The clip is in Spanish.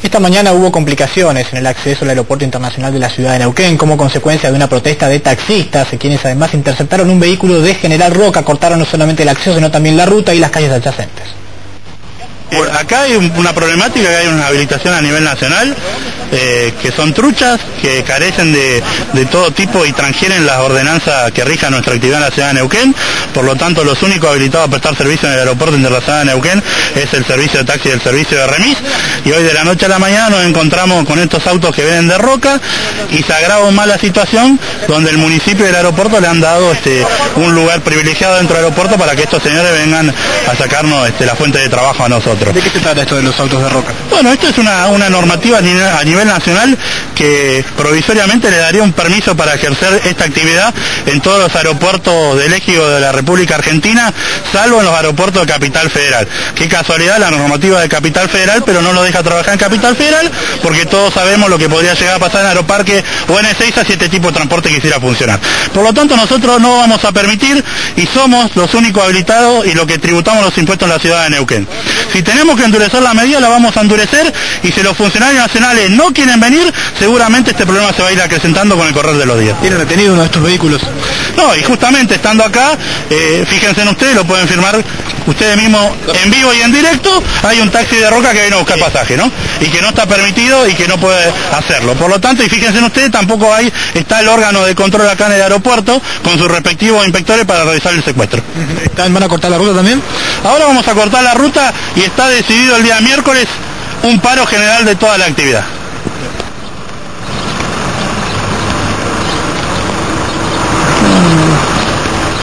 Esta mañana hubo complicaciones en el acceso al aeropuerto internacional de la ciudad de Neuquén como consecuencia de una protesta de taxistas, quienes además interceptaron un vehículo de General Roca, cortaron no solamente el acceso sino también la ruta y las calles adyacentes. Acá hay una problemática, que hay una habilitación a nivel nacional, que son truchas, que carecen de todo tipo y transgieren las ordenanzas que rijan nuestra actividad en la ciudad de Neuquén. Por lo tanto, los únicos habilitados a prestar servicio en el aeropuerto internacional de Neuquén es el servicio de taxi y el servicio de remis. Y hoy de la noche a la mañana nos encontramos con estos autos que vienen de Roca y se agrava más la situación, donde el municipio y el aeropuerto le han dado un lugar privilegiado dentro del aeropuerto para que estos señores vengan a sacarnos la fuente de trabajo a nosotros. ¿De qué se trata esto de los autos de Roca? Bueno, esto es una normativa a nivel nacional que provisoriamente le daría un permiso para ejercer esta actividad en todos los aeropuertos del ejido de la República Argentina, salvo en los aeropuertos de Capital Federal. Qué casualidad la normativa de Capital Federal, pero no lo deja trabajar en Capital Federal, porque todos sabemos lo que podría llegar a pasar en Aeroparque o en Ezeiza si este tipo de transporte quisiera funcionar. Por lo tanto, nosotros no vamos a permitir y somos los únicos habilitados y los que tributamos los impuestos en la ciudad de Neuquén. Si tenemos que endurecer la medida, la vamos a endurecer, y si los funcionarios nacionales no quieren venir, seguramente este problema se va a ir acrecentando con el correr de los días. ¿Tienen detenido uno de estos vehículos? No, y justamente estando acá, fíjense en ustedes, lo pueden firmar ustedes mismos en vivo y en directo, hay un taxi de Roca que viene a buscar pasaje, ¿no? Y que no está permitido y que no puede hacerlo. Por lo tanto, y fíjense en ustedes, tampoco está el órgano de control acá en el aeropuerto con sus respectivos inspectores para realizar el secuestro. ¿Van a cortar la ruta también? Ahora vamos a cortar la ruta y está decidido el día miércoles un paro general de toda la actividad.